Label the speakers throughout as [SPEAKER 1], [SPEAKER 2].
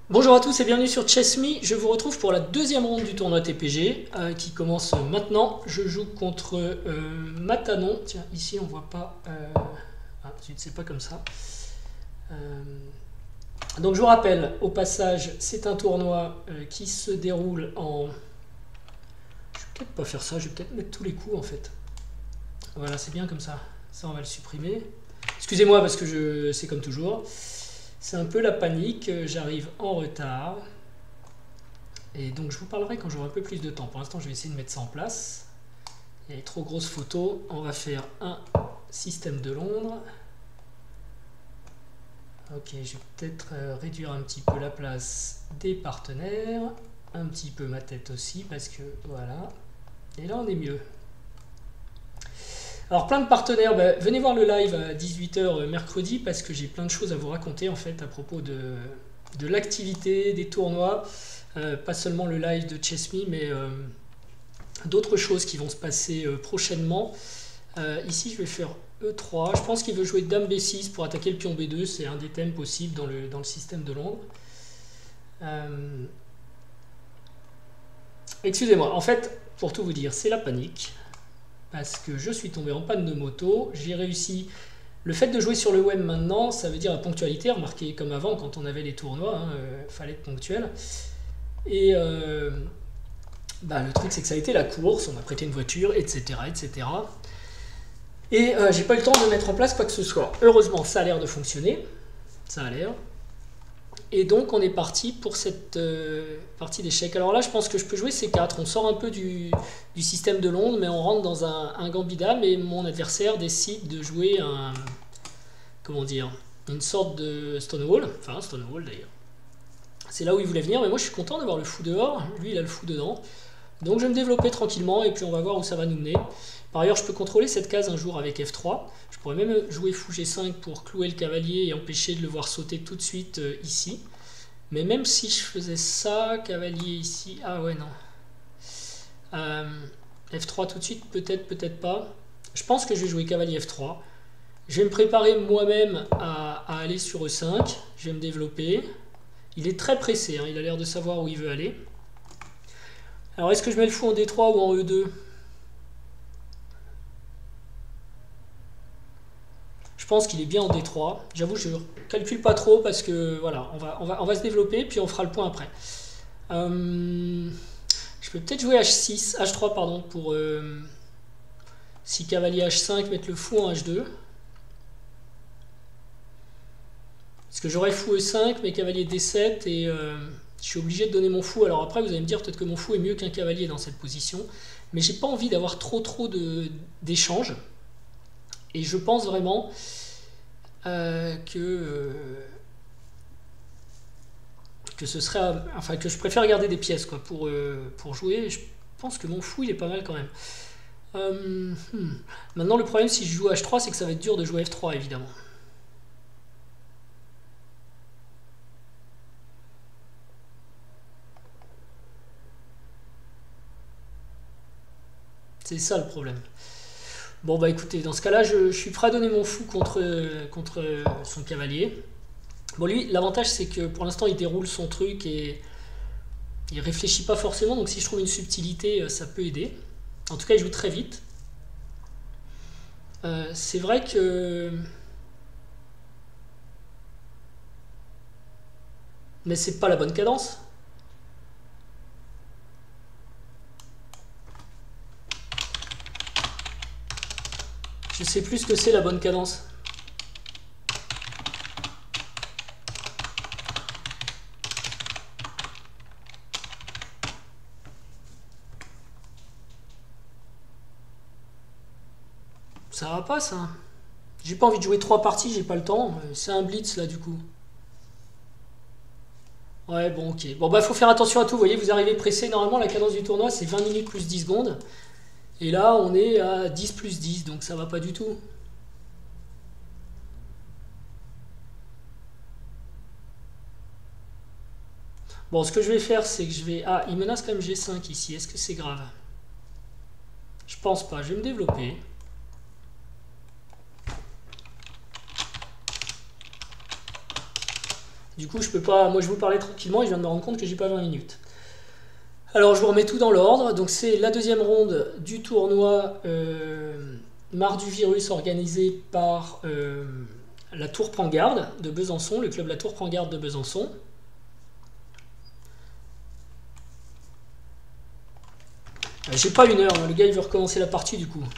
[SPEAKER 1] Bonjour à tous et bienvenue sur Chess.me. Je vous retrouve pour la deuxième ronde du tournoi TPG qui commence maintenant. Je joue contre Matanon. Tiens, ici on voit pas. C'est pas comme ça. Donc je vous rappelle, au passage, c'est un tournoi qui se déroule en. Je vais peut-être pas faire ça, je vais peut-être mettre tous les coups en fait. Voilà, c'est bien comme ça. Ça, on va le supprimer. Excusez-moi parce que c'est comme toujours. C'est un peu la panique, j'arrive en retard. Et donc je vous parlerai quand j'aurai un peu plus de temps. Pour l'instant, je vais essayer de mettre ça en place. Il y a les trop grosses photos. On va faire un système de Londres. Ok, je vais peut-être réduire un petit peu la place des partenaires. Un petit peu ma tête aussi, parce que voilà. Et là, on est mieux. Alors plein de partenaires, venez voir le live à 18h mercredi parce que j'ai plein de choses à vous raconter en fait à propos de l'activité, des tournois, pas seulement le live de Chess.me mais d'autres choses qui vont se passer prochainement. Ici je vais faire E3, je pense qu'il veut jouer Dame B6 pour attaquer le pion B2, c'est un des thèmes possibles dans le système de Londres. Excusez-moi, en fait pour tout vous dire c'est la panique. Parce que je suis tombé en panne de moto, j'ai réussi. Le fait de jouer sur le web maintenant, ça veut dire la ponctualité, remarquez comme avant quand on avait les tournois, fallait être ponctuel. Et le truc c'est que ça a été la course, on m'a prêté une voiture, etc. etc. Et j'ai pas eu le temps de mettre en place quoi que ce soit. Heureusement, ça a l'air de fonctionner, ça a l'air. Et donc on est parti pour cette partie d'échecs. Alors là, je pense que je peux jouer C4. On sort un peu du système de Londres, mais on rentre dans un gambit dame et mon adversaire décide de jouer une sorte de Stonewall. Enfin, un Stonewall d'ailleurs. C'est là où il voulait venir, mais moi je suis content d'avoir le fou dehors. Lui, il a le fou dedans. Donc je vais me développer tranquillement et puis on va voir où ça va nous mener. Par ailleurs, je peux contrôler cette case un jour avec F3. Je pourrais même jouer fou G5 pour clouer le cavalier et empêcher de le voir sauter tout de suite ici. Mais même si je faisais ça, cavalier ici... Ah ouais, non. F3 tout de suite, peut-être, peut-être pas. Je pense que je vais jouer cavalier F3. Je vais me préparer moi-même à aller sur E5. Je vais me développer. Il est très pressé, hein, il a l'air de savoir où il veut aller. Alors, est-ce que je mets le fou en D3 ou en E2 ? Je pense qu'il est bien en D3. J'avoue, je ne calcule pas trop parce que voilà, on va se développer puis on fera le point après. Je peux peut-être jouer H6, H3 pardon, pour si cavalier H5, mettre le fou en H2. Parce que j'aurais fou E5, mais cavalier D7 et je suis obligé de donner mon fou. Alors après, vous allez me dire peut-être que mon fou est mieux qu'un cavalier dans cette position. Mais j'ai pas envie d'avoir trop d'échanges. Et je pense vraiment que ce serait, enfin que je préfère garder des pièces quoi pour jouer. Je pense que mon fou il est pas mal quand même. Maintenant le problème si je joue H3 c'est que ça va être dur de jouer F3 évidemment. C'est ça le problème. Bon bah écoutez, dans ce cas-là, je suis prêt à donner mon fou contre son cavalier. Bon lui, l'avantage c'est que pour l'instant il déroule son truc et il réfléchit pas forcément, donc si je trouve une subtilité, ça peut aider. En tout cas, il joue très vite. C'est vrai que... Mais c'est pas la bonne cadence. Je sais plus ce que c'est la bonne cadence. Ça va pas ça. J'ai pas envie de jouer 3 parties, j'ai pas le temps. C'est un blitz là du coup. Ouais bon ok. Bon bah faut faire attention à tout, vous voyez, vous arrivez pressé. Normalement la cadence du tournoi c'est 20 minutes plus 10 secondes. Et là on est à 10 plus 10, donc ça va pas du tout. Bon ce que je vais faire c'est que je vais... Ah il menace quand même G5 ici, est-ce que c'est grave? Je pense pas, je vais me développer. Du coup, je peux pas. Moi, je vous parlais tranquillement et je viens de me rendre compte que j'ai pas 20 minutes. Alors, je vous remets tout dans l'ordre. Donc, c'est la deuxième ronde du tournoi Marre du Virus organisé par la Tour Prend Garde de Besançon, le club La Tour Prend Garde de Besançon. J'ai pas une heure, hein. Le gars il veut recommencer la partie du coup.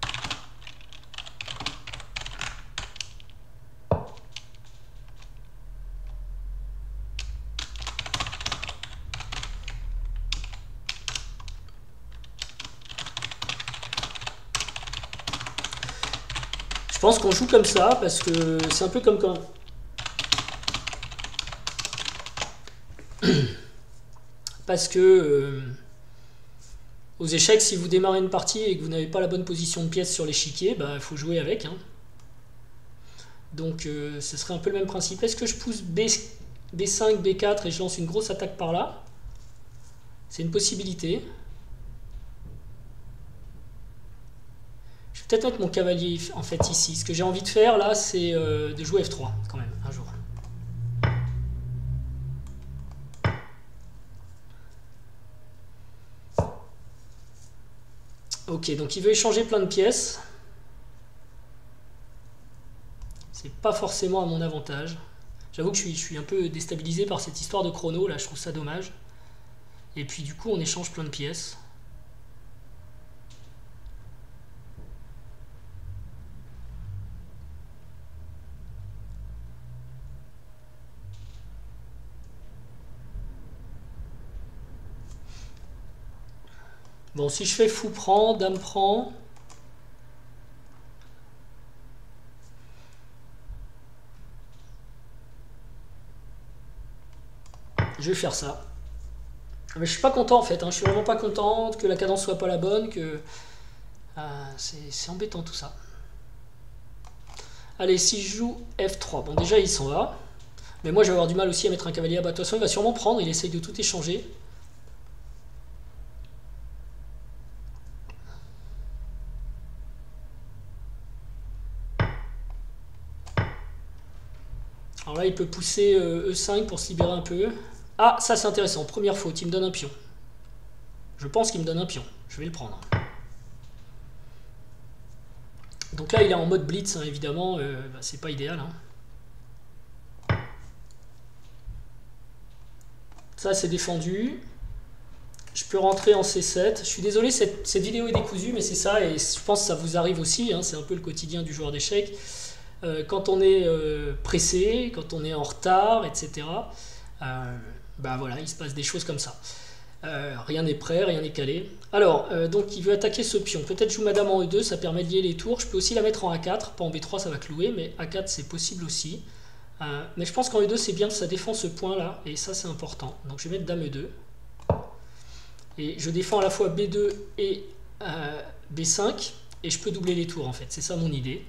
[SPEAKER 1] Je pense qu'on joue comme ça parce que c'est un peu comme quand... Parce que aux échecs, si vous démarrez une partie et que vous n'avez pas la bonne position de pièce sur l'échiquier, bah, il faut jouer avec. Hein. Donc ce serait un peu le même principe. Est-ce que je pousse B5, B4 et je lance une grosse attaque par là? C'est une possibilité. Je vais peut-être mettre mon cavalier en fait ici. Ce que j'ai envie de faire là, c'est de jouer F3 quand même, un jour. Ok, donc il veut échanger plein de pièces. C'est pas forcément à mon avantage. J'avoue que je suis un peu déstabilisé par cette histoire de chrono, là je trouve ça dommage. Et puis du coup on échange plein de pièces. Bon, si je fais fou prend, dame prend... Je vais faire ça. Mais je suis pas content en fait, hein. Je suis vraiment pas content que la cadence soit pas la bonne, que... c'est embêtant tout ça. Allez, si je joue F3, bon déjà il s'en va. Mais moi je vais avoir du mal aussi à mettre un cavalier à bas. De toute façon il va sûrement prendre, il essaye de tout échanger. Alors là il peut pousser E5 pour se libérer un peu. Ah, ça c'est intéressant, première faute, il me donne un pion. Je pense qu'il me donne un pion, je vais le prendre. Donc là il est en mode blitz, hein, évidemment, c'est pas idéal. Hein. Ça c'est défendu. Je peux rentrer en C7. Je suis désolé, cette vidéo est décousue, mais c'est ça, et je pense que ça vous arrive aussi, hein, c'est un peu le quotidien du joueur d'échecs. Quand on est pressé, quand on est en retard, etc., bah voilà, il se passe des choses comme ça. Rien n'est prêt, rien n'est calé. Alors, donc il veut attaquer ce pion. Peut-être joue madame en E2, ça permet de lier les tours. Je peux aussi la mettre en A4, pas en B3, ça va clouer, mais A4 c'est possible aussi. Mais je pense qu'en E2 c'est bien, ça défend ce point là, et ça c'est important. Donc je vais mettre dame E2. Et je défends à la fois B2 et B5, et je peux doubler les tours en fait, c'est ça mon idée.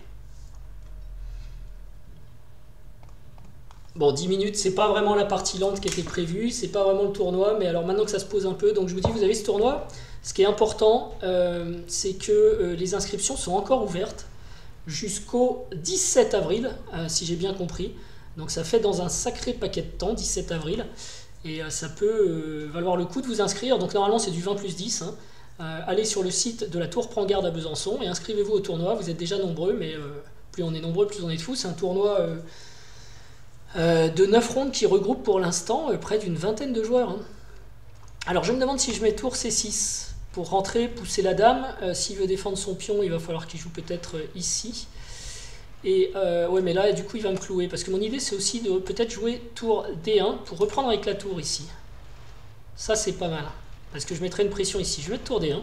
[SPEAKER 1] Bon, 10 minutes, c'est pas vraiment la partie lente qui était prévue, c'est pas vraiment le tournoi, mais alors maintenant que ça se pose un peu, donc je vous dis, vous avez ce tournoi, ce qui est important, c'est que les inscriptions sont encore ouvertes jusqu'au 17 avril, si j'ai bien compris. Donc ça fait dans un sacré paquet de temps, 17 avril, et ça peut valoir le coup de vous inscrire. Donc normalement c'est du 20 plus 10, hein. Allez sur le site de la Tour Prend Garde à Besançon et inscrivez-vous au tournoi, vous êtes déjà nombreux, mais plus on est nombreux, plus on est de fous. C'est un tournoi... de 9 rondes qui regroupe pour l'instant près d'une vingtaine de joueurs. Hein. Alors je me demande si je mets tour C6 pour rentrer, pousser la dame. S'il veut défendre son pion, il va falloir qu'il joue peut-être ici. Et ouais, mais là du coup il va me clouer. Parce que mon idée c'est aussi de peut-être jouer tour D1 pour reprendre avec la tour ici. Ça c'est pas mal. Parce que je mettrai une pression ici. Je vais mettre tour D1.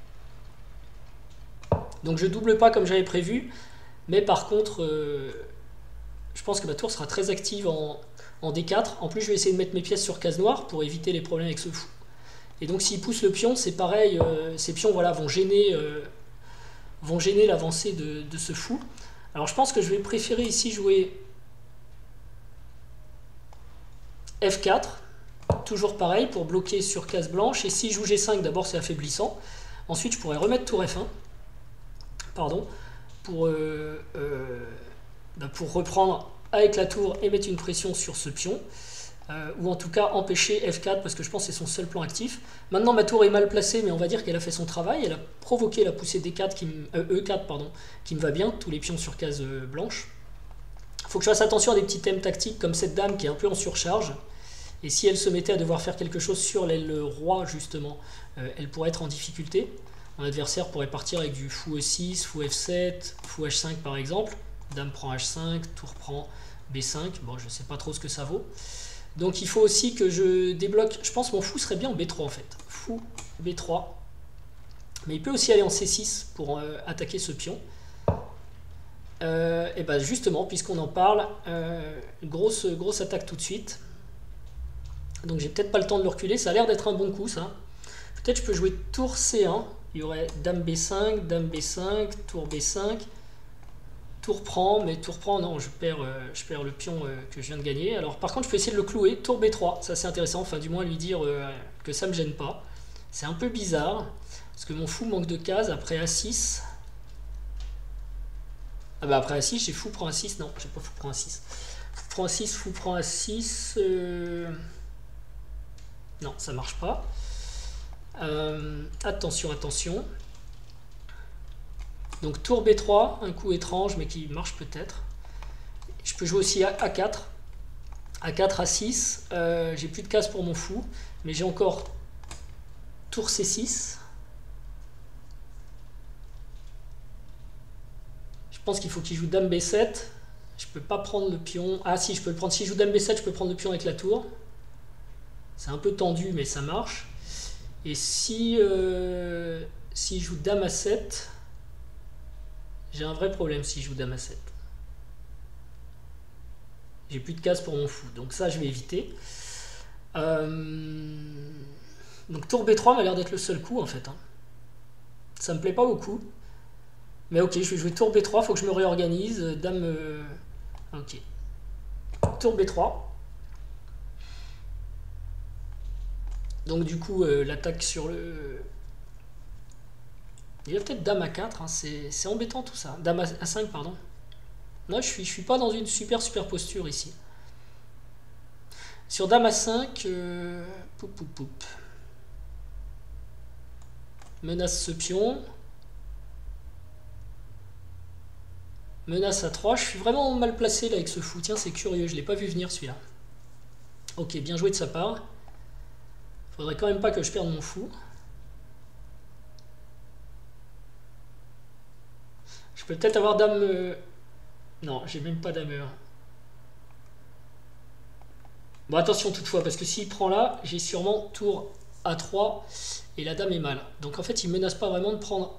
[SPEAKER 1] Donc je double pas comme j'avais prévu. Mais par contre... je pense que ma tour sera très active en D4. En plus, je vais essayer de mettre mes pièces sur case noire pour éviter les problèmes avec ce fou. Et donc, s'il pousse le pion, c'est pareil. Ces pions voilà, vont gêner l'avancée de ce fou. Alors, je pense que je vais préférer ici jouer F4. Toujours pareil pour bloquer sur case blanche. Et si je joue G5, d'abord, c'est affaiblissant. Ensuite, je pourrais remettre tour F1. Pardon. Pour reprendre avec la tour et mettre une pression sur ce pion. Ou en tout cas empêcher F4 parce que je pense que c'est son seul plan actif. Maintenant ma tour est mal placée mais on va dire qu'elle a fait son travail, elle a provoqué la poussée D4 E4 pardon, qui me va bien, tous les pions sur case blanche. Il faut que je fasse attention à des petits thèmes tactiques comme cette dame qui est un peu en surcharge et si elle se mettait à devoir faire quelque chose sur l'aile roi justement, elle pourrait être en difficulté. Mon adversaire pourrait partir avec du fou E6, fou F7, fou H5 par exemple, dame prend H5, tour prend B5, bon je sais pas trop ce que ça vaut. Donc il faut aussi que je débloque, je pense que mon fou serait bien en B3 en fait, fou B3, mais il peut aussi aller en C6 pour attaquer ce pion. Et bien justement, puisqu'on en parle, grosse attaque tout de suite, donc j'ai peut-être pas le temps de le reculer, ça a l'air d'être un bon coup ça. Peut-être je peux jouer tour C1, il y aurait dame B5, tour B5, tour prend, mais tour prend, non, je perds le pion que je viens de gagner. Alors par contre, je peux essayer de le clouer, tour B3, ça c'est intéressant, enfin du moins lui dire que ça me gêne pas. C'est un peu bizarre, parce que mon fou manque de cases, après A6. Ah bah après A6, j'ai fou prend A6, non, j'ai pas fou prend A6. Fou prend A6, fou prend A6, non, ça marche pas. Attention, attention. Donc tour B3, un coup étrange mais qui marche peut-être. Je peux jouer aussi A4. A4, A6. J'ai plus de cases pour mon fou, mais j'ai encore tour C6. Je pense qu'il faut qu'il joue dame B7. Je peux pas prendre le pion. Ah si, je peux le prendre. Si je joue dame B7, je peux prendre le pion avec la tour. C'est un peu tendu, mais ça marche. Et si je joue dame A7... J'ai un vrai problème si je joue dame A7. J'ai plus de cases pour mon fou, donc ça je vais éviter. Donc tour B3 m'a l'air d'être le seul coup en fait. Ça me plaît pas beaucoup. Mais ok, je vais jouer tour B3, faut que je me réorganise. Dame... Ok. Tour B3. Donc du coup, l'attaque sur le... Il y a peut-être dame A4, hein. C'est embêtant tout ça. Dame A5, pardon. Non, je suis pas dans une super posture ici. Sur dame A5, menace ce pion. Menace A3. Je suis vraiment mal placé là avec ce fou. Tiens, c'est curieux, je l'ai pas vu venir celui-là. Ok, bien joué de sa part. Faudrait quand même pas que je perde mon fou. Je peux peut-être avoir dame... Non, j'ai même pas dame E1. Bon, attention toutefois, parce que s'il prend là, j'ai sûrement tour A3 et la dame est mal. Donc en fait, il menace pas vraiment de prendre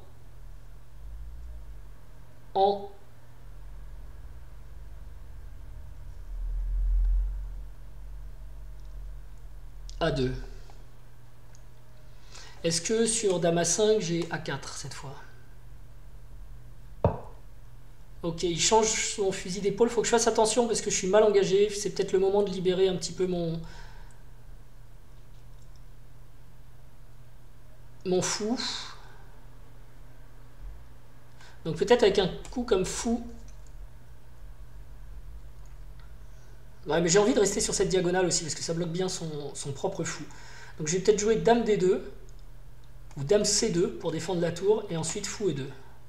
[SPEAKER 1] en... A2. Est-ce que sur dame A5, j'ai A4 cette fois? Ok, il change son fusil d'épaule. Faut que je fasse attention parce que je suis mal engagé. C'est peut-être le moment de libérer un petit peu mon fou. Donc peut-être avec un coup comme fou. Ouais, mais j'ai envie de rester sur cette diagonale aussi parce que ça bloque bien son propre fou. Donc je vais peut-être jouer dame D2 ou dame C2 pour défendre la tour et ensuite fou E2.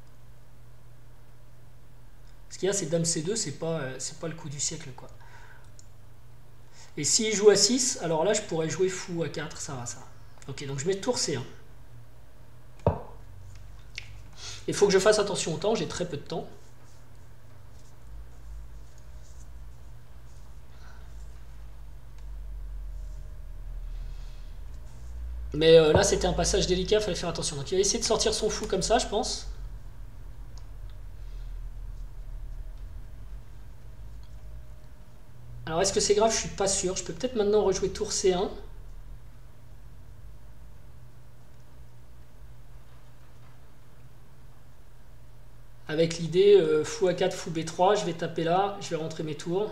[SPEAKER 1] Ce qu'il y a, c'est dame C2, c'est pas le coup du siècle, quoi. Et s'il joue à 6, alors là, je pourrais jouer fou à 4, ça va, ça va. Ok, donc je mets tour C1. Il faut que je fasse attention au temps, j'ai très peu de temps. Mais là, c'était un passage délicat, il fallait faire attention. Donc il va essayer de sortir son fou comme ça, je pense. Alors est-ce que c'est grave? Je suis pas sûr. Je peux peut-être maintenant rejouer tour C1. Avec l'idée fou A4, fou B3, je vais taper là, je vais rentrer mes tours.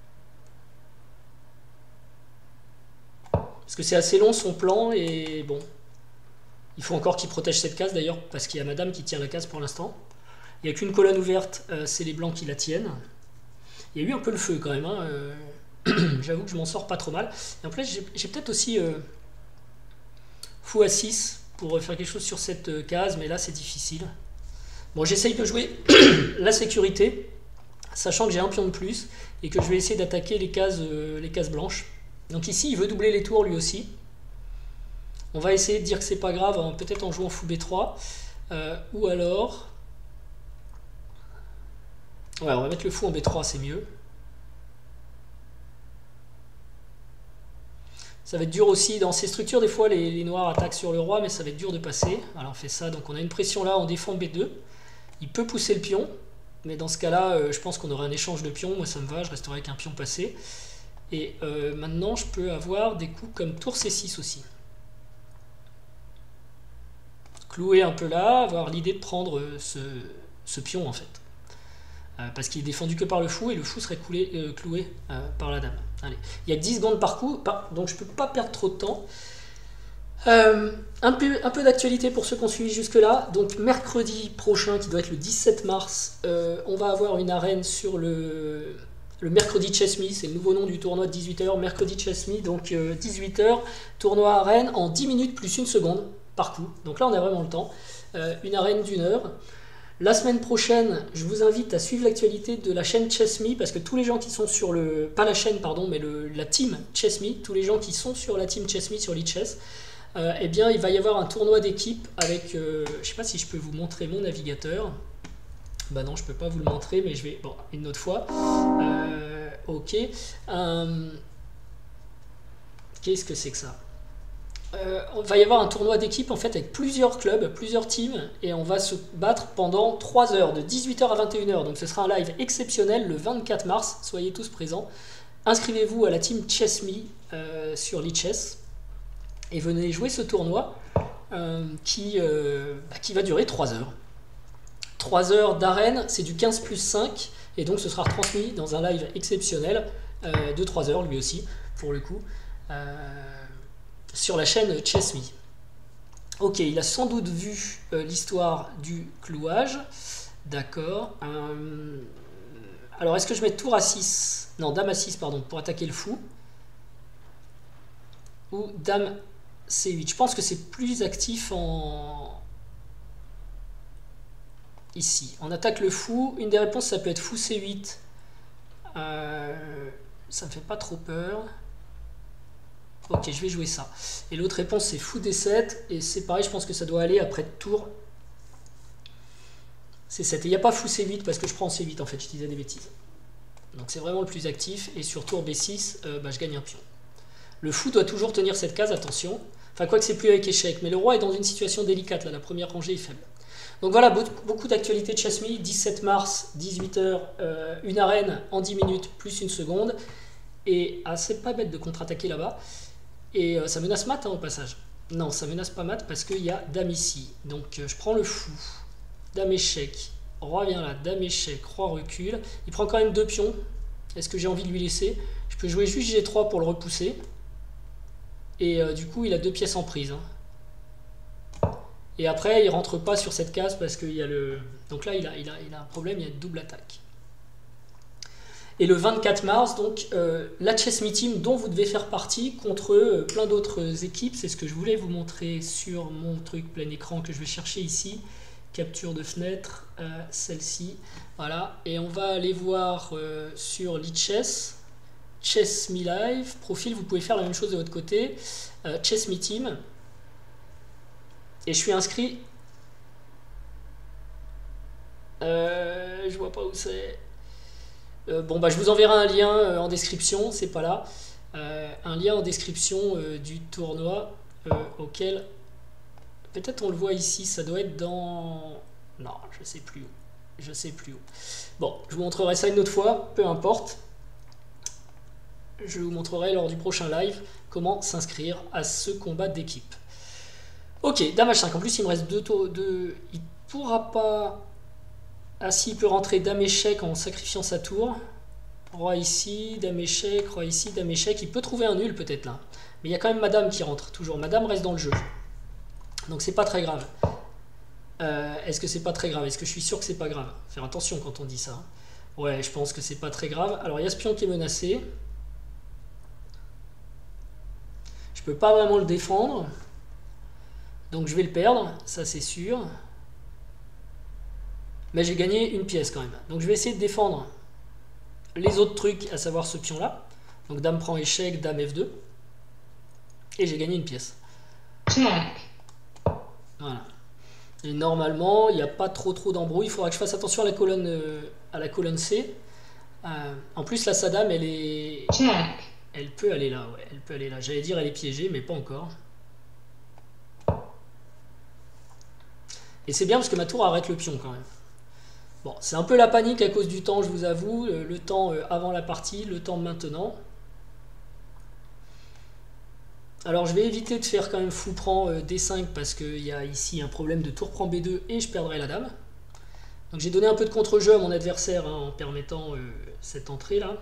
[SPEAKER 1] Parce que c'est assez long son plan et bon. Il faut encore qu'il protège cette case d'ailleurs parce qu'il y a madame qui tient la case pour l'instant. Il n'y a qu'une colonne ouverte, c'est les blancs qui la tiennent. Il y a eu un peu le feu quand même, hein, j'avoue que je m'en sors pas trop mal. Et en plus, j'ai peut-être aussi fou à 6 pour faire quelque chose sur cette case, mais là c'est difficile. Bon, j'essaye de jouer la sécurité, sachant que j'ai un pion de plus et que je vais essayer d'attaquer les cases blanches. Donc ici, il veut doubler les tours lui aussi. On va essayer de dire que c'est pas grave, hein, peut-être en jouant fou B3. Ou alors... Ouais, on va mettre le fou en B3, c'est mieux. Ça va être dur aussi, dans ces structures, des fois les noirs attaquent sur le roi, mais ça va être dur de passer. Alors on fait ça, donc on a une pression là, on défend B2. Il peut pousser le pion, mais dans ce cas-là, je pense qu'on aurait un échange de pions. Moi ça me va, je resterai avec un pion passé. Et maintenant, je peux avoir des coups comme tour C6 aussi. Clouer un peu là, avoir l'idée de prendre ce pion en fait. Parce qu'il est défendu que par le fou, et le fou serait cloué par la dame. Allez. Il y a 10 secondes par coup, donc je ne peux pas perdre trop de temps. Un peu d'actualité pour ceux qui ont suivi jusque-là. Donc mercredi prochain, qui doit être le 17 mars, on va avoir une arène sur le mercredi Chess Me, c'est le nouveau nom du tournoi de 18h, mercredi Chess Me, donc 18h, tournoi arène en 10 minutes plus 1 seconde par coup. Donc là on a vraiment le temps. Une arène d'1 heure. La semaine prochaine, je vous invite à suivre l'actualité de la chaîne Chess Me, parce que tous les gens qui sont sur le... pas la chaîne, pardon, mais la team Chess Me, tous les gens qui sont sur la team Chess Me, sur Lichess, eh bien, il va y avoir un tournoi d'équipe avec... je sais pas si je peux vous montrer mon navigateur. Bah non, je peux pas vous le montrer, mais je vais... Bon, une autre fois. Ok. Qu'est-ce que c'est que ça? On va y avoir un tournoi d'équipe en fait avec plusieurs clubs, plusieurs teams, et on va se battre pendant 3 heures, de 18h à 21h. Donc ce sera un live exceptionnel le 24 mars, soyez tous présents. Inscrivez-vous à la team Chess Me sur Lichess et venez jouer ce tournoi qui va durer 3 heures. 3 heures d'arène, c'est du 15 plus 5, et donc ce sera retransmis dans un live exceptionnel de 3 heures lui aussi, pour le coup. Sur la chaîne Chess Me. Ok, il a sans doute vu l'histoire du clouage. D'accord. Alors, est-ce que je mets tour à 6? Non, dame à 6, pardon, pour attaquer le fou. Ou dame C8. Je pense que c'est plus actif en... Ici. On attaque le fou. Une des réponses, ça peut être fou C8. Ça me fait pas trop peur. Ok, je vais jouer ça. Et l'autre réponse, c'est fou D7. Et c'est pareil, je pense que ça doit aller après tour C7. Et il n'y a pas fou C8 parce que je prends C8 en fait, je disais des bêtises. Donc c'est vraiment le plus actif. Et sur tour B6, je gagne un pion. Le fou doit toujours tenir cette case, attention. Enfin, quoi que c'est plus avec échec. Mais le roi est dans une situation délicate, là. La première rangée est faible. Donc voilà, beaucoup d'actualités de Chess Me. 17 mars, 18h, une arène en 10 minutes plus 1 seconde. Et c'est pas bête de contre-attaquer là-bas. Et ça menace mat hein, au passage. Non, ça menace pas mat parce qu'il y a dame ici. Donc je prends le fou. Dame échec. Roi vient là. Dame échec. Roi recule. Il prend quand même 2 pions. Est-ce que j'ai envie de lui laisser? Je peux jouer juste G3 pour le repousser. Et du coup, il a 2 pièces en prise. Hein. Et après, il rentre pas sur cette case parce qu'il y a le... Donc là, il a un problème, il y a une double attaque. Et le 24 mars, donc, la Chess Me Team dont vous devez faire partie contre plein d'autres équipes. C'est ce que je voulais vous montrer sur mon truc plein écran que je vais chercher ici. Capture de fenêtre, celle-ci. Voilà. Et on va aller voir sur Lichess, Chess Me Live, profil. Vous pouvez faire la même chose de votre côté. Chess Me Team. Et je suis inscrit. Je vois pas où c'est. Bon bah je vous enverrai un lien en description, c'est pas là, un lien en description du tournoi auquel peut-être on le voit ici, ça doit être dans... Non, je sais plus où. Bon, je vous montrerai ça une autre fois, peu importe. Je vous montrerai lors du prochain live comment s'inscrire à ce combat d'équipe. Ok, dame H5, en plus il me reste 2 tours, il pourra pas... Ah si, il peut rentrer dame échec en sacrifiant sa tour. Roi ici, dame échec, roi ici, dame échec. Il peut trouver un nul peut-être là. Mais il y a quand même madame qui rentre, toujours. Madame reste dans le jeu. Donc c'est pas très grave. Est-ce que c'est pas très grave? Est-ce que je suis sûr que c'est pas grave? Faire attention quand on dit ça. Ouais, je pense que c'est pas très grave. Alors, il y a ce pion qui est menacé. Je peux pas vraiment le défendre. Donc, je vais le perdre, ça c'est sûr. Mais j'ai gagné une pièce quand même. Donc, je vais essayer de défendre les autres trucs, à savoir ce pion-là. Donc, dame prend échec, dame F2. Et j'ai gagné une pièce. Voilà. Et normalement, il n'y a pas trop d'embrouille. Il faudra que je fasse attention à la colonne C. En plus, là, sa dame, elle est... Elle peut aller là, ouais. Elle peut aller là. J'allais dire elle est piégée, mais pas encore. Et c'est bien parce que ma tour arrête le pion quand même. Bon, c'est un peu la panique à cause du temps, je vous avoue. Le temps avant la partie, le temps maintenant. Alors je vais éviter de faire quand même fou prend D5 parce qu'il y a ici un problème de tour prend B2 et je perdrai la dame. Donc j'ai donné un peu de contre-jeu à mon adversaire en permettant cette entrée là.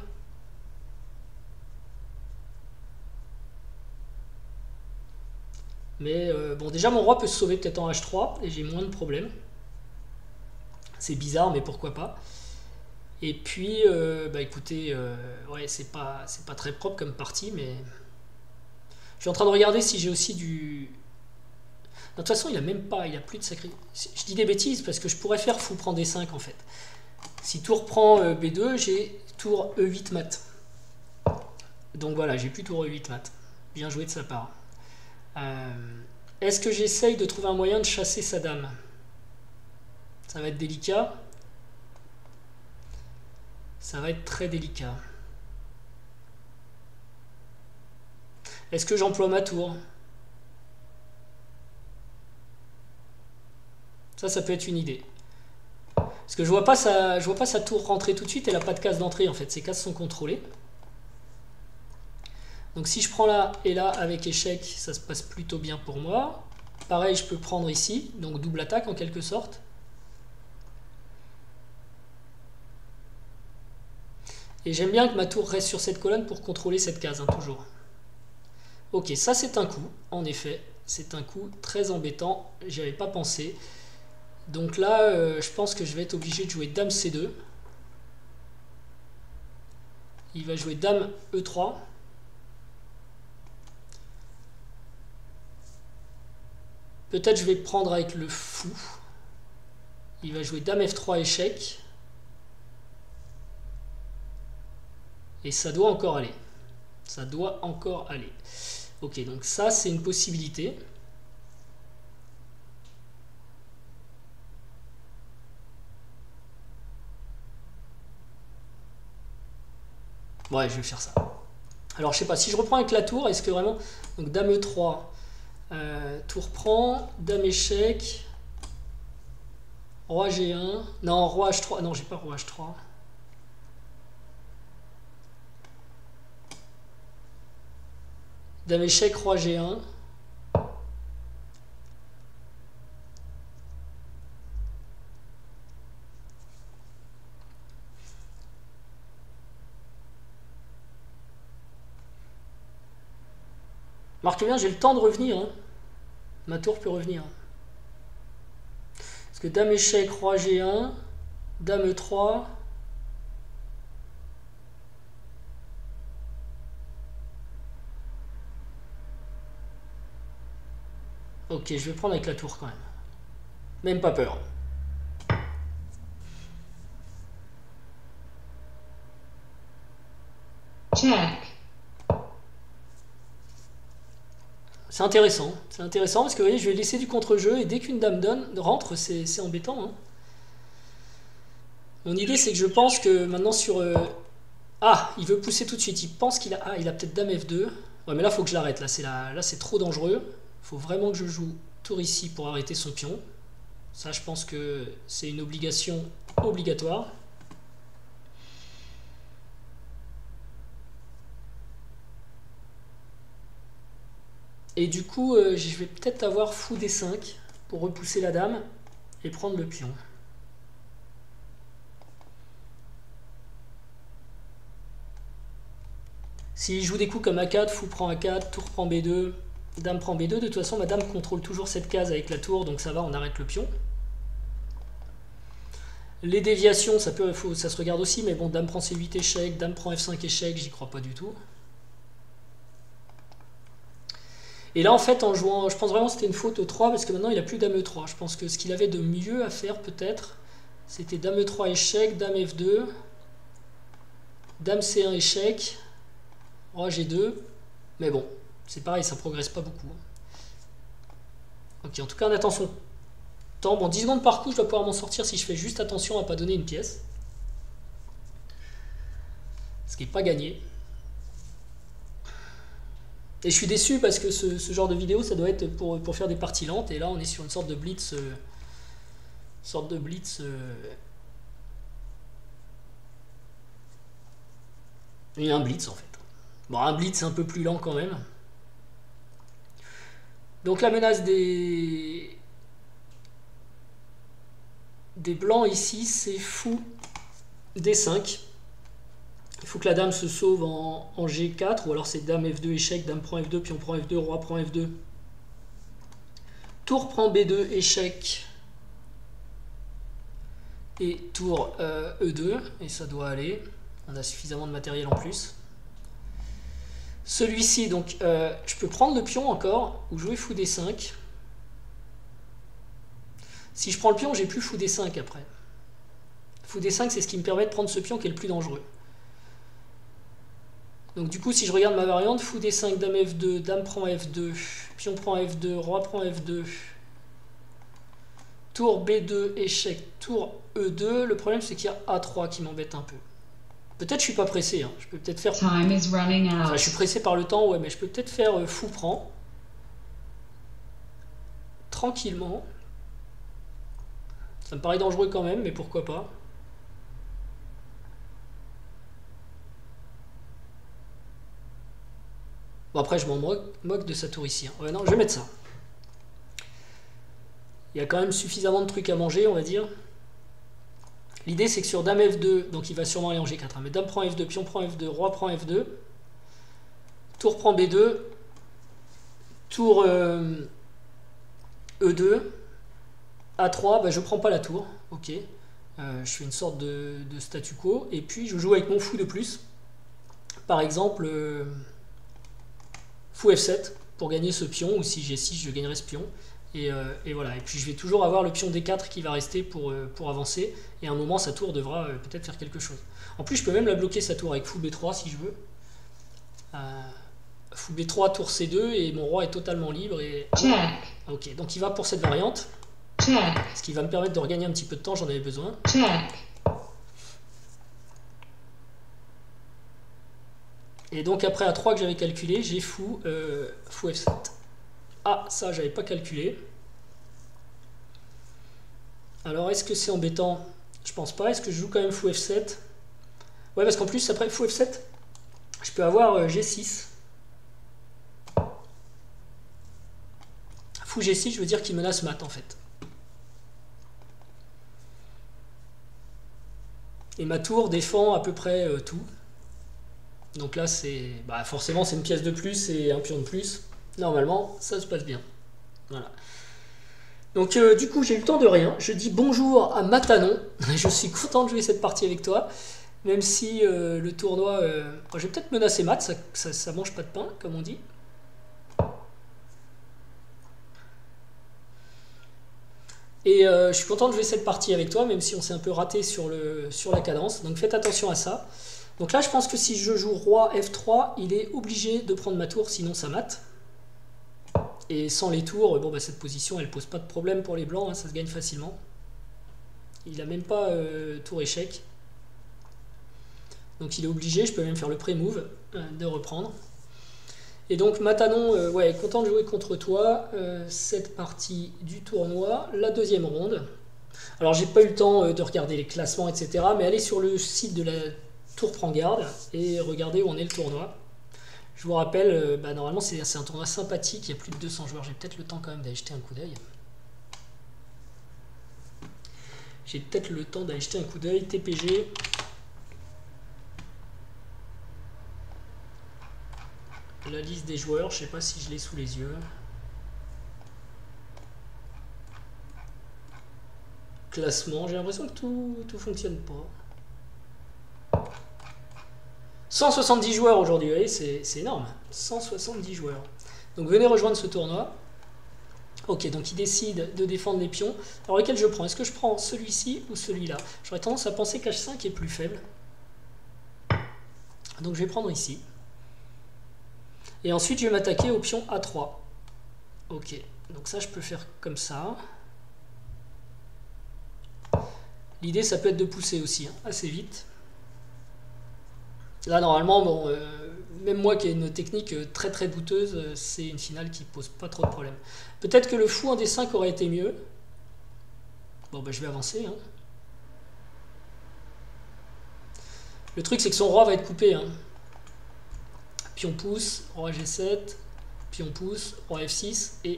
[SPEAKER 1] Mais bon, déjà mon roi peut se sauver peut-être en H3 et j'ai moins de problèmes. C'est bizarre, mais pourquoi pas. Et puis, bah écoutez, ouais, c'est pas très propre comme partie, mais je suis en train de regarder si j'ai aussi du... De toute façon, il a même pas, il a plus de sacré... Je dis des bêtises parce que je pourrais faire fou prend D5 en fait. Si tour prend B2, j'ai tour E8 mat. Donc voilà, j'ai plus tour E8 mat. Bien joué de sa part. Est-ce que j'essaye de trouver un moyen de chasser sa dame? Ça va être délicat. Ça va être très délicat. Est-ce que j'emploie ma tour? Ça peut être une idée. Parce que je vois pas sa tour rentrer tout de suite, elle n'a pas de case d'entrée en fait, ses cases sont contrôlées. Donc si je prends là et là avec échec, ça se passe plutôt bien pour moi. Pareil, je peux prendre ici, donc double attaque en quelque sorte. Et j'aime bien que ma tour reste sur cette colonne pour contrôler cette case, hein, toujours. Ok, ça c'est un coup, en effet. C'est un coup très embêtant, j'y avais pas pensé. Donc là, je pense que je vais être obligé de jouer dame C2. Il va jouer dame E3. Peut-être je vais prendre avec le fou. Il va jouer dame F3 échec. Et ça doit encore aller. Ça doit encore aller. Ok, donc ça c'est une possibilité. Ouais, je vais faire ça. Alors je sais pas, si je reprends avec la tour, est-ce que vraiment... Donc dame E3, tour prend, dame échec, roi G1, non, roi H3, non j'ai pas roi H3. Dame échec, roi G1. Marque bien, j'ai le temps de revenir. Hein. Ma tour peut revenir. Parce que dame échec, roi G1, dame E3. Ok, je vais prendre avec la tour quand même. Même pas peur. C'est intéressant parce que vous voyez, je vais laisser du contre-jeu et dès qu'une dame rentre, c'est embêtant. Hein. Mon idée, c'est que je pense que maintenant sur... Ah, il veut pousser tout de suite. Il pense qu'il a... Ah, il a peut-être dame F2. Ouais, mais là, il faut que je l'arrête. Là, c'est trop dangereux. Il faut vraiment que je joue tour ici pour arrêter son pion. Ça, je pense que c'est une obligation obligatoire. Et du coup, je vais peut-être avoir fou D5 pour repousser la dame et prendre le pion. S'il joue des coups comme A4, fou prend A4, tour prend B2, dame prend B2, de toute façon ma dame contrôle toujours cette case avec la tour, donc ça va, on arrête le pion. Les déviations, ça se regarde aussi, mais bon, dame prend C8 échec, dame prend F5 échec, j'y crois pas du tout. Et là, en fait, en jouant, je pense vraiment que c'était une faute E3, parce que maintenant, il n'a plus dame E3. Je pense que ce qu'il avait de mieux à faire, peut-être, c'était dame E3 échec, dame F2, dame C1 échec, roi G2. Mais bon, c'est pareil, ça progresse pas beaucoup. Ok, en tout cas, en attention. Bon, 10 secondes par coup, je dois pouvoir m'en sortir si je fais juste attention à pas donner une pièce. Ce qui n'est pas gagné. Et je suis déçu parce que ce genre de vidéo, ça doit être pour faire des parties lentes. Et là, on est sur une sorte de blitz. Il y a un blitz en fait. Bon, un blitz c'est un peu plus lent quand même. Donc la menace des blancs ici, c'est fou D5. Il faut que la dame se sauve en G4, ou alors c'est dame F2 échec, dame prend F2, pion prend F2, roi prend F2. Tour prend B2 échec. Et tour E2, et ça doit aller. On a suffisamment de matériel en plus. Celui-ci, donc, je peux prendre le pion encore, ou jouer fou D5. Si je prends le pion, j'ai plus fou D5 après. Fou D5, c'est ce qui me permet de prendre ce pion qui est le plus dangereux. Donc du coup, si je regarde ma variante, fou D5, dame F2, dame prend F2, pion prend F2, roi prend F2, tour B2, échec, tour E2. Le problème, c'est qu'il y a A3 qui m'embête un peu. Peut-être je suis pas pressé, hein. Je peux peut-être faire... Enfin, je suis pressé par le temps, ouais, mais je peux peut-être faire fou prend. Tranquillement. Ça me paraît dangereux quand même, mais pourquoi pas. Bon, après, je m'en moque de sa tour ici. Hein. Ouais, non, je vais mettre ça. Il y a quand même suffisamment de trucs à manger, on va dire. L'idée, c'est que sur dame F2, donc il va sûrement aller en G4, hein, mais dame prend F2, pion prend F2, roi prend F2, tour prend B2, tour E2, A3, bah, je prends pas la tour, ok. Je fais une sorte de statu quo, et puis je joue avec mon fou de plus. Par exemple, fou F7 pour gagner ce pion, ou si G6, je gagnerai ce pion. Et voilà, et puis je vais toujours avoir le pion D4 qui va rester pour avancer, et à un moment sa tour devra peut-être faire quelque chose. En plus je peux même la bloquer sa tour avec fou B3 si je veux. Fou B3, tour C2, et mon roi est totalement libre. Et... Ok, donc il va pour cette variante, ce qui va me permettre de regagner un petit peu de temps, j'en avais besoin. Et donc après A3 que j'avais calculé, j'ai fou F7. Ah, ça, j'avais pas calculé. Alors, est-ce que c'est embêtant? Je pense pas. Est-ce que je joue quand même fou F7? Ouais, parce qu'en plus, après fou F7, je peux avoir G6. Fou G6, je veux dire qu'il menace mat, en fait. Et ma tour défend à peu près tout. Donc là, c'est... Bah, forcément, c'est une pièce de plus et un pion de plus. Normalement, ça se passe bien. Voilà. Donc du coup, j'ai eu le temps de rien. Je dis bonjour à Matanon. Je suis content de jouer cette partie avec toi. Même si le tournoi... je vais peut-être menacer Mat, ça mange pas de pain, comme on dit. Et je suis content de jouer cette partie avec toi, même si on s'est un peu raté sur la cadence. Donc faites attention à ça. Donc là, je pense que si je joue roi F3, il est obligé de prendre ma tour, sinon ça mate. Et sans les tours, bon, bah, cette position, elle pose pas de problème pour les blancs, hein, ça se gagne facilement. Il n'a même pas tour échec. Donc il est obligé, je peux même faire le pré-move, de reprendre. Et donc Matanon, ouais, content de jouer contre toi, cette partie du tournoi, la deuxième ronde. Alors j'ai pas eu le temps de regarder les classements, etc. Mais allez sur le site de la Tour Prends Garde et regardez où en est le tournoi. Je vous rappelle, bah, normalement c'est un tournoi sympathique, il y a plus de 200 joueurs, j'ai peut-être le temps quand même d'aller jeter un coup d'œil. J'ai peut-être le temps d'aller jeter un coup d'œil, TPG. La liste des joueurs, je sais pas si je l'ai sous les yeux. classement. J'ai l'impression que tout fonctionne pas. 170 joueurs aujourd'hui, vous voyez, c'est énorme. 170 joueurs. Donc venez rejoindre ce tournoi. Ok, donc il décide de défendre les pions. Alors lequel je prends? Est-ce que je prends celui-ci ou celui-là? J'aurais tendance à penser qu'H5 est plus faible. Donc je vais prendre ici. Et ensuite je vais m'attaquer au pion A3. Ok, donc ça je peux faire comme ça. L'idée ça peut être de pousser aussi, hein, assez vite. Là normalement, bon, même moi qui ai une technique très douteuse, c'est une finale qui pose pas trop de problèmes. Peut-être que le fou en D5 aurait été mieux. Bon bah je vais avancer. Hein. Le truc c'est que son roi va être coupé. Hein. Pion pousse, roi G7, pion pousse, roi F6 et...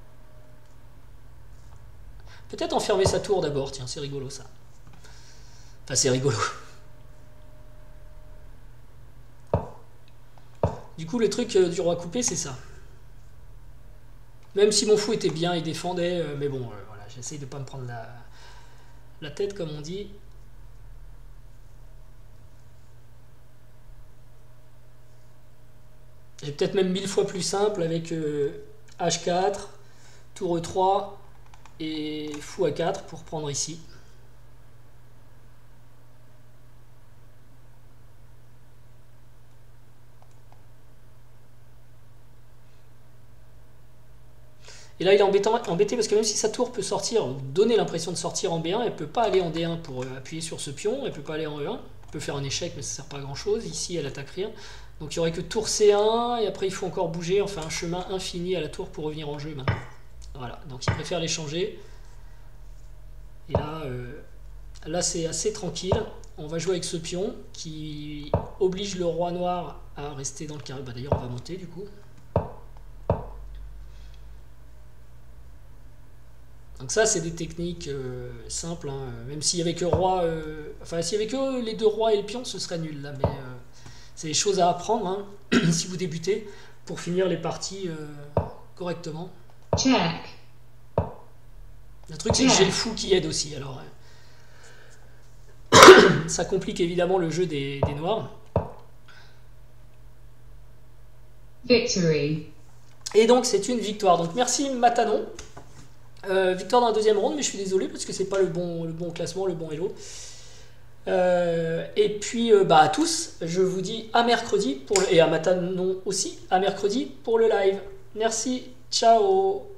[SPEAKER 1] Peut-être enfermer sa tour d'abord, tiens, c'est rigolo ça. Enfin c'est rigolo. Du coup, le truc du roi coupé, c'est ça. Même si mon fou était bien, il défendait, mais bon, voilà, j'essaye de ne pas me prendre la tête, comme on dit. J'ai peut-être même 1000 fois plus simple avec H4, tour E3 et fou A4 pour prendre ici. Et là, il est embêté parce que même si sa tour peut sortir, donner l'impression de sortir en B1, elle ne peut pas aller en D1 pour appuyer sur ce pion, elle ne peut pas aller en E1. Elle peut faire un échec, mais ça ne sert pas à grand chose. Ici, elle attaque rien. Donc il n'y aurait que tour C1, et après il faut encore bouger, enfin un chemin infini à la tour pour revenir en jeu maintenant. Voilà, donc il préfère les changer. Et là c'est assez tranquille. On va jouer avec ce pion qui oblige le roi noir à rester dans le carré. Bah, d'ailleurs, on va monter du coup. Donc ça, c'est des techniques simples. Hein. Même s'il y avait que roi, enfin s'il y avait que les deux rois et le pion, ce serait nul là. Mais c'est des choses à apprendre hein, si vous débutez pour finir les parties correctement.
[SPEAKER 2] Check.
[SPEAKER 1] Le truc, c'est que j'ai le fou qui aide aussi. Alors, ça complique évidemment le jeu des noirs.
[SPEAKER 2] Victory.
[SPEAKER 1] Et donc, c'est une victoire. Donc, merci Matanon. Victoire dans la deuxième ronde, mais je suis désolé parce que c'est pas le bon classement, le bon hello. Et puis bah, à tous, je vous dis à mercredi et à Matanon aussi, à mercredi pour le live. Merci, ciao.